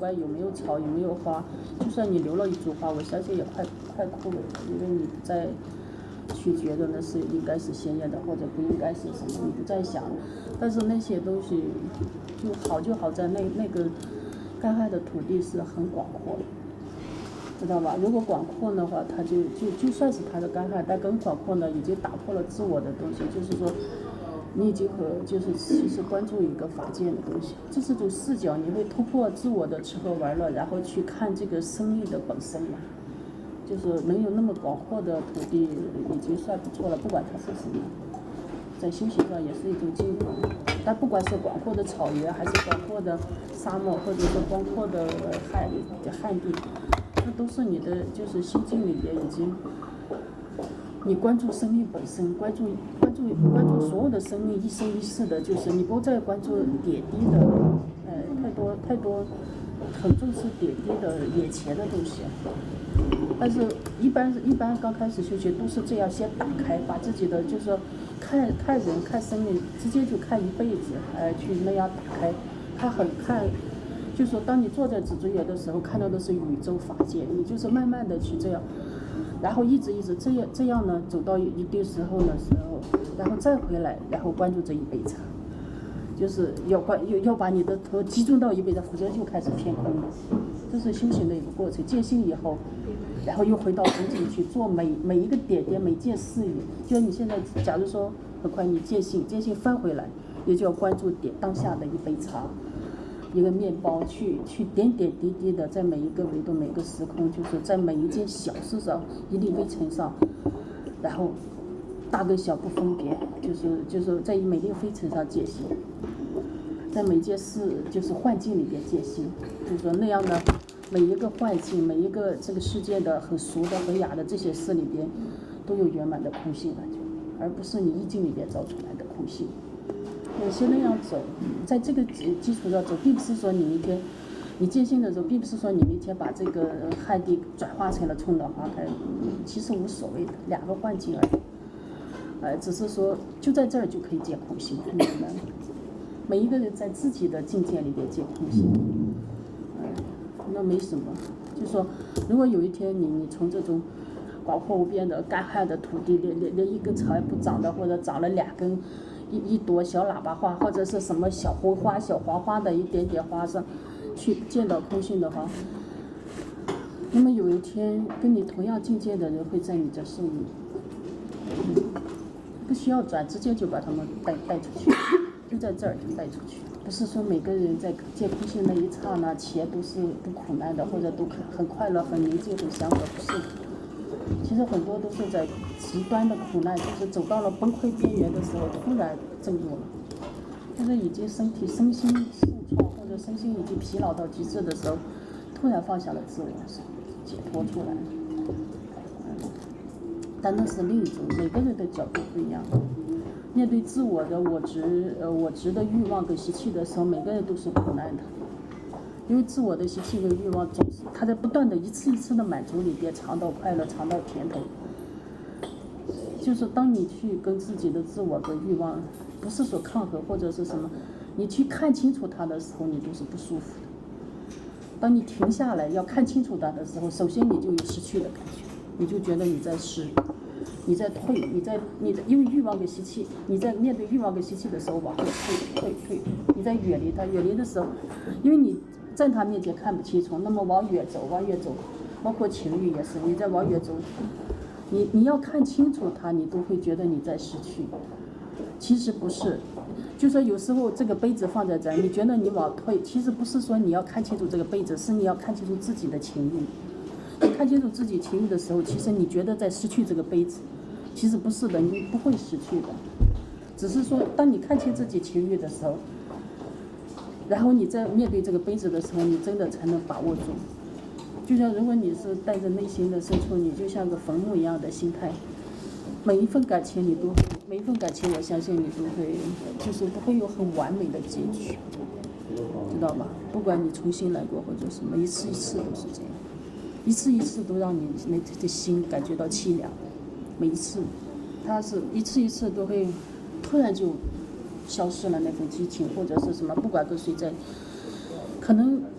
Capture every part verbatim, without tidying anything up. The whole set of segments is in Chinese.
管有没有草有没有花，就算你留了一株花，我相信也快快枯萎了，因为你不再去觉得那是应该是鲜艳的，或者不应该是什么，你不再想。但是那些东西就好就好在那那个干旱的土地是很广阔的，知道吧？如果广阔的话，它就就就算是它的干旱，但更广阔呢，已经打破了自我的东西，就是说。你已经和就是其实关注一个法界的东西，这是种视角，你会突破自我的吃喝玩乐，然后去看这个生命的本身嘛。就是能有那么广阔的土地，已经算不错了，不管它是什么，在修行上也是一种进步。但不管是广阔的草原，还是广阔的沙漠，或者是广阔的旱旱地，那都是你的就是心境里边已经。你关注生命本身，关注关注关注所有的生命一生一世的，就是你不再关注点滴的，呃，太多太多，很重视点滴的眼前的东西。但是，一般一般刚开始修学都是这样，先打开，把自己的就是看看人看生命，直接就看一辈子，呃，去那样打开，看很看。就说当你坐在紫竹园的时候，看到的是宇宙法界，你就是慢慢的去这样。然后一直一直这样这样呢，走到一定时候的时候，然后再回来，然后关注这一杯茶，就是要关要要把你的头集中到一杯茶，否则就开始偏空了。这是修行的一个过程。见性以后，然后又回到本体去做每每一个点点每件事语。就你现在，假如说很快你见性，见性翻回来，也就要关注点当下的一杯茶。一个面包，去去点点滴滴的，在每一个维度、每个时空，就是在每一件小事上、一粒微尘上，然后大跟小不分别，就是就是在每粒灰尘上见性，在每件事就是幻境里边见性，就是说那样的每一个幻境、每一个这个世界的很俗的、很雅的这些事里边，都有圆满的空性感觉，而不是你意境里边造出来的空性。有些那样走，在这个基基础上走，并不是说你明天你见性的时候，并不是说你明天把这个旱地转化成了春暖花开，其实无所谓的，两个幻境而已。呃，只是说就在这儿就可以见空性，明白吗？每一个人在自己的境界里边见空性，呃，那没什么。就说如果有一天你你从这种广阔无边的干旱的土地，连连连一根草也不长的，或者长了两根。一一朵小喇叭花，或者是什么小红花、小黄花的一点点花上，去见到空性的话，那么有一天跟你同样境界的人会在你这受益，嗯，不需要转，直接就把他们带带出去，就在这儿就带出去。不是说每个人在见空性那一刹那，起都是不苦难的，或者都很很快乐、很宁静、很祥和，不是。其实很多都是在极端的苦难，就是走到了崩溃边缘的时候，突然证悟了，就是已经身体身心受创，或者身心已经疲劳到极致的时候，突然放下了自我，解脱出来了。嗯，但那是另一种，每个人的角度不一样。面对自我的我执、呃我执的欲望跟习气的时候，每个人都是苦难的。因为自我的习气跟欲望总是它在不断的一次一次的满足里边尝到快乐，尝到甜头。就是当你去跟自己的自我跟欲望不是说抗衡或者是什么，你去看清楚它的时候，你都是不舒服的。当你停下来要看清楚它的时候，首先你就有失去的感觉，你就觉得你在失，你在退，你在你在因为欲望跟习气，你在面对欲望跟习气的时候往后退退退，你在远离它，远离的时候，因为你在他面前看不清楚，那么往远走，往远走，包括情欲也是，你在往远走，你你要看清楚它，你都会觉得你在失去。其实不是，就说有时候这个杯子放在这儿，你觉得你往退，其实不是说你要看清楚这个杯子，是你要看清楚自己的情欲。你看清楚自己情欲的时候，其实你觉得在失去这个杯子，其实不是的，你不会失去的，只是说当你看清自己情欲的时候。然后你在面对这个杯子的时候，你真的才能把握住。就像如果你是带着内心的深处，你就像个坟墓一样的心态，每一份感情你都会，每一份感情我相信你都会，就是不会有很完美的结局，知道吧？不管你重新来过或者什么，一次一次都是这样，一次一次都让你那的心感觉到凄凉，每一次，它是一次一次都会突然就消失了那份激情，或者是什么，不管跟谁在，可能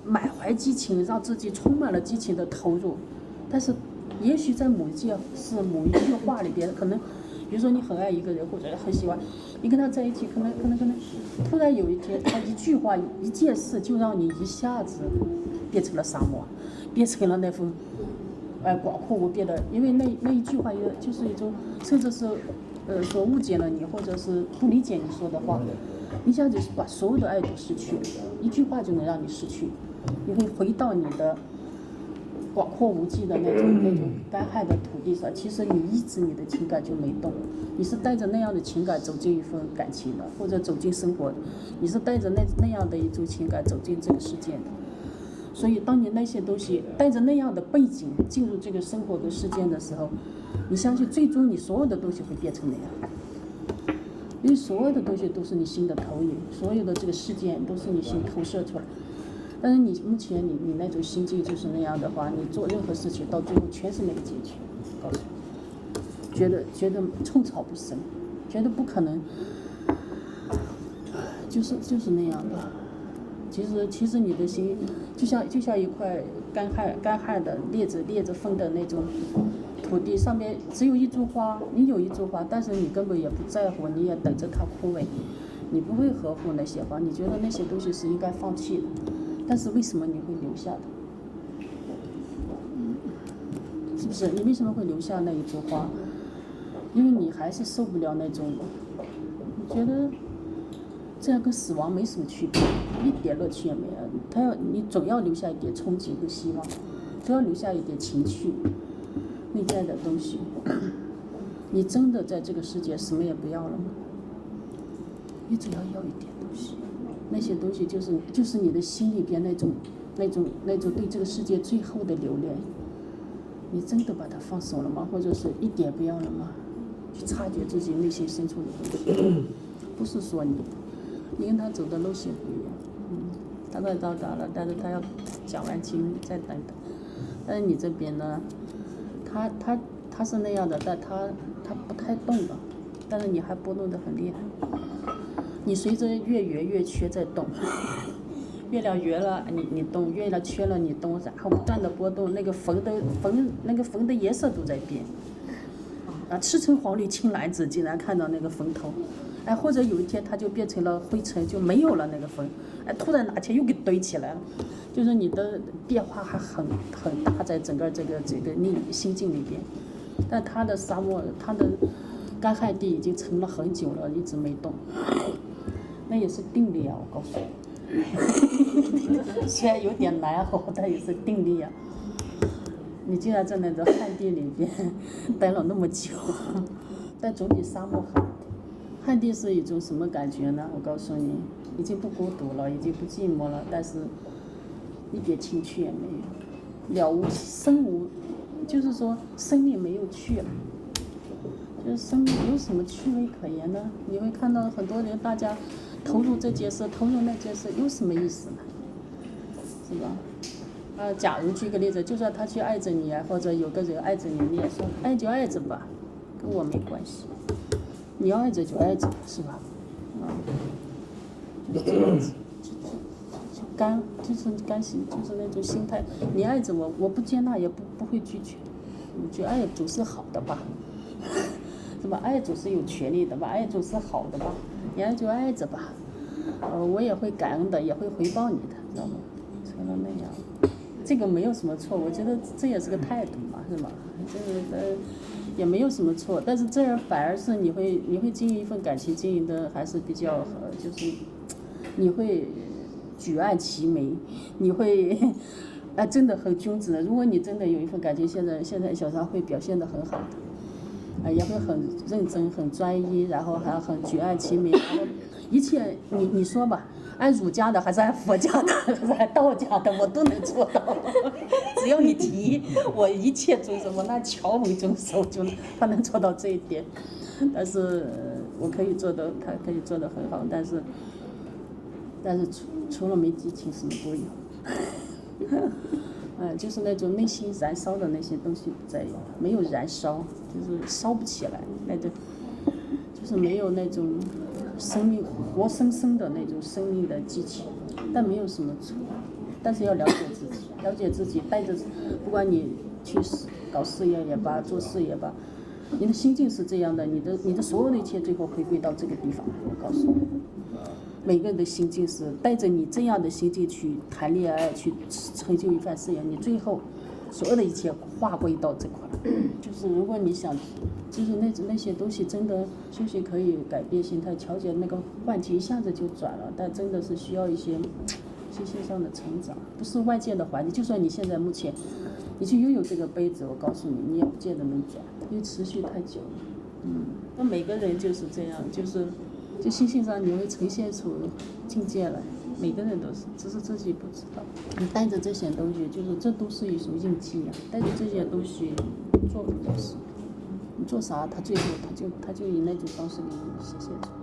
满怀激情，让自己充满了激情的投入。但是，也许在某一件是某一句话里边，可能，比如说你很爱一个人或者很喜欢，你跟他在一起，可能可能可能，突然有一天他一句话一件事就让你一下子变成了沙漠，变成了那副。呃，广阔无边的，因为那那一句话，也就是一种，甚至是，呃，说误解了你，或者是不理解你说的话，一下子把所有的爱都失去了，一句话就能让你失去，你会回到你的广阔无际的那种那种干旱的土地上。其实你一直你的情感就没动，你是带着那样的情感走进一份感情的，或者走进生活的，你是带着那那样的一种情感走进这个世界的。所以，当你那些东西带着那样的背景进入这个生活的事件的时候，你相信最终你所有的东西会变成那样，因为所有的东西都是你心的投影，所有的这个事件都是你心投射出来。但是你目前你你那种心境就是那样的话，你做任何事情到最后全是那个结局，告诉你，觉得觉得寸草不生，觉得不可能，就是就是那样的。其实，其实你的心就像就像一块干旱干旱的裂着裂着风的那种土地，上面只有一株花，你有一株花，但是你根本也不在乎，你也等着它枯萎，你不会呵护那些花，你觉得那些东西是应该放弃的，但是为什么你会留下的？是不是？你为什么会留下那一株花？因为你还是受不了那种，你觉得这样跟死亡没什么区别，一点乐趣也没有。他要你总要留下一点憧憬和希望，总要留下一点情趣、内在的东西。你真的在这个世界什么也不要了吗？你只要要一点东西，那些东西就是就是你的心里边那种、那种、那种对这个世界最后的留恋。你真的把它放手了吗？或者是一点不要了吗？去察觉自己内心深处的东西，不是说你。你跟他走的路线不一样，嗯，他快到达了，但是他要讲完经再等等。但是你这边呢，他他他是那样的，但他他不太动了，但是你还波动得很厉害。你随着月圆月缺在动，月亮圆了你你动，月亮缺了你动，然后不断的波动，那个缝的缝那个缝的颜色都在变。啊，赤橙黄绿青蓝紫，竟然看到那个缝头。哎，或者有一天它就变成了灰尘，就没有了那个风，哎，突然哪天又给堆起来了，就是你的变化还很很大，在整个这个这个你心境里边。但它的沙漠，它的干旱地已经沉了很久了，一直没动，那也是定力啊，我告诉你，虽然有点难哦，但也是定力啊。你竟然在那个旱地里边待了那么久，但总比沙漠好。旱地是一种什么感觉呢？我告诉你，已经不孤独了，已经不寂寞了，但是一点情趣也没有，了无生无，就是说生命没有趣了，就是生命有什么趣味可言呢？你会看到很多人，大家投入这件事，投入那件事，有什么意思呢？是吧？啊，假如举个例子，就算他去爱着你啊，或者有个人爱着你，你也说爱就爱着吧，跟我没关系。你要爱着就爱着，是吧？啊，就是这样子，就就就甘，就是甘心，就是那种心态。你爱着我，我不接纳也不不会拒绝。我觉得爱总是好的吧，是吧？爱总是有权利的吧，爱总是好的吧，你爱就爱着吧。呃，我也会感恩的，也会回报你的，知道吗？成了那样，这个没有什么错，我觉得这也是个态度嘛，是吗？这个呃。也没有什么错，但是这样反而是你会你会经营一份感情，经营的还是比较呃，就是你会举案齐眉，你会啊真的很君子的。如果你真的有一份感情，现在现在小三会表现得很好的，啊也会很认真、很专一，然后还很举案齐眉，然后一切你你说吧。按儒家的还是按佛家的还是按道家的，我都能做到。只要你提，我一切遵守，我那乔门遵守，就他能做到这一点。但是我可以做的，他可以做得很好，但是但是除除了没激情，什么都有。嗯，就是那种内心燃烧的那些东西不再有，没有燃烧，就是烧不起来，那种就是没有那种。生命活生生的那种生命的激情，但没有什么错， 但是要了解自己，了解自己，带着，不管你去搞事业也罢，做事业吧，你的心境是这样的，你的你的所有的一切最后回归到这个地方。我告诉你，每个人的心境是带着你这样的心境去谈恋爱，去成就一番事业，你最后所有的一切划归到这块。就是如果你想，就是那那些东西真的休息可以改变心态，调节那个换气，一下子就转了，但真的是需要一些心性上的成长，不是外界的环境。就算你现在目前你去拥有这个杯子，我告诉你，你也不见得能转，因为持续太久了。嗯，那每个人就是这样，就是就心性上你会呈现出境界来，每个人都是，只是自己不知道。你带着这些东西，就是这都是一种印记啊，带着这些东西做不了事，你做啥，他最后他就他就以那种方式给你显现出来。